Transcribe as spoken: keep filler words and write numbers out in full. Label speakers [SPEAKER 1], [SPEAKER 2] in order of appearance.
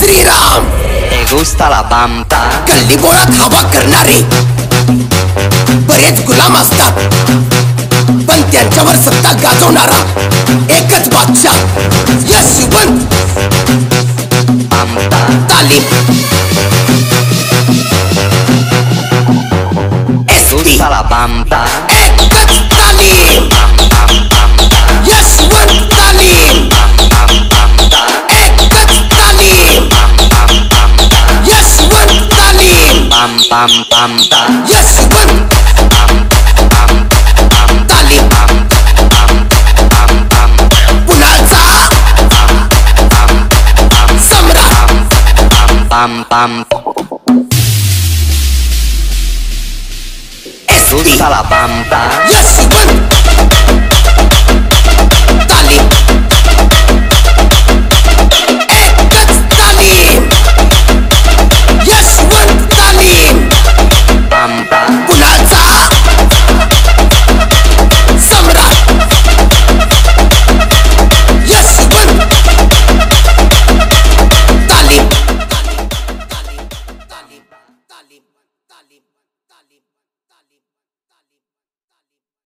[SPEAKER 1] Shriram.
[SPEAKER 2] ¿Te gusta la banda?
[SPEAKER 1] गल्ली बोळात हवा करणारे बरेच गुलाम असतात, पण त्यांच्यावर सत्ता गाजवणारा एकच बादशाह यशवंत.
[SPEAKER 2] Banda.
[SPEAKER 1] तालीम
[SPEAKER 2] ¿Te gusta la banda?
[SPEAKER 1] एकच तालीम यशवंत तालीम. एकच तालीम यशवंत तालीम.
[SPEAKER 2] Bam bam banda.
[SPEAKER 1] यशवंत तालीम. पुण्याचा सम्राट.
[SPEAKER 2] Bam bam.
[SPEAKER 1] S T
[SPEAKER 2] ¿Gusta la banda?
[SPEAKER 1] Yashwant